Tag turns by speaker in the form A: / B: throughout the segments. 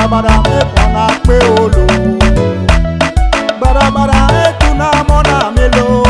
A: Badabada me kona pe olo. Badabada etuna mona melo.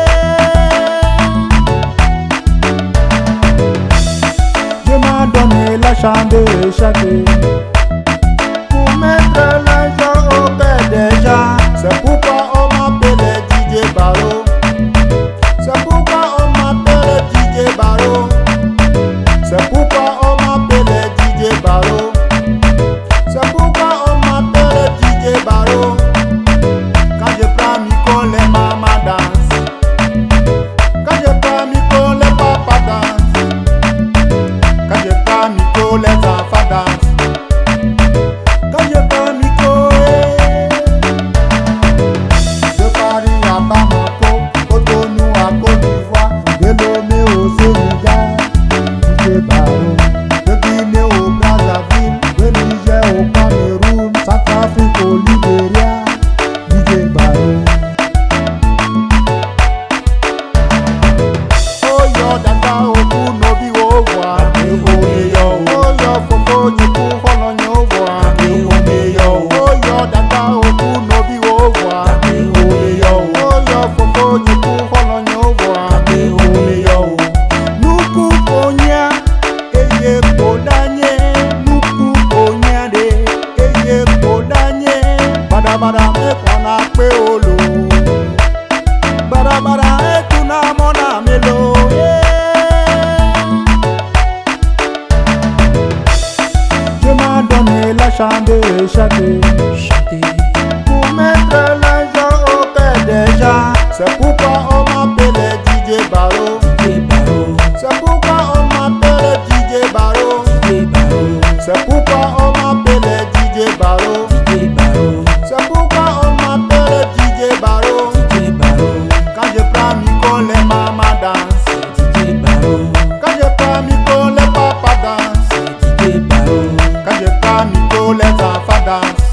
A: Je m'a donné la chambre échappée pour mettre l'argent au cœur des gens. C'est pourquoi on m'appelle DJ Baro. C'est pourquoi on m'appelle DJ Baro. C'est pourquoi on m'appelle DJ Baro. C'est pourquoi on m'appelle DJ Baro. Quand je prends micro, les mamans dansent. Quand je prends micro, les papas dansent. Quand je prends micro, les enfants dansent. Quand je prends micro, de Paris à Bamako, Cotonou à Côte d'Ivoire, de Lomé au Sénégal, DJ Baro. De Guinée au Brazzaville, de Niger au Cameroun, Centrafrique au Libéria, DJ Baro. Oh yo dada oku nobi owa, oh yo fofo nyiku hono nyowa, oh yo dada oku nobi owa, oh yo fofo nyiku hono nyowa, nuku konya eye kodanye, nuku konya de eye kodanye, badabada me kona pe olo, badabada etuna mona melo. Je m'a donné la chambre échappée pour mettre l'argent au cœur des gens. C'est pourquoi on m'appelle DJ Baro. C'est pourquoi on m'appelle DJ Baro. C'est pourquoi on m'appelle DJ Baro. C'est pourquoi on m'appelle DJ Baro. Quand je prends micro, les mamans dansent. Quand je prends micro, les papas dansent. Quand je prends micro, les enfants dansent.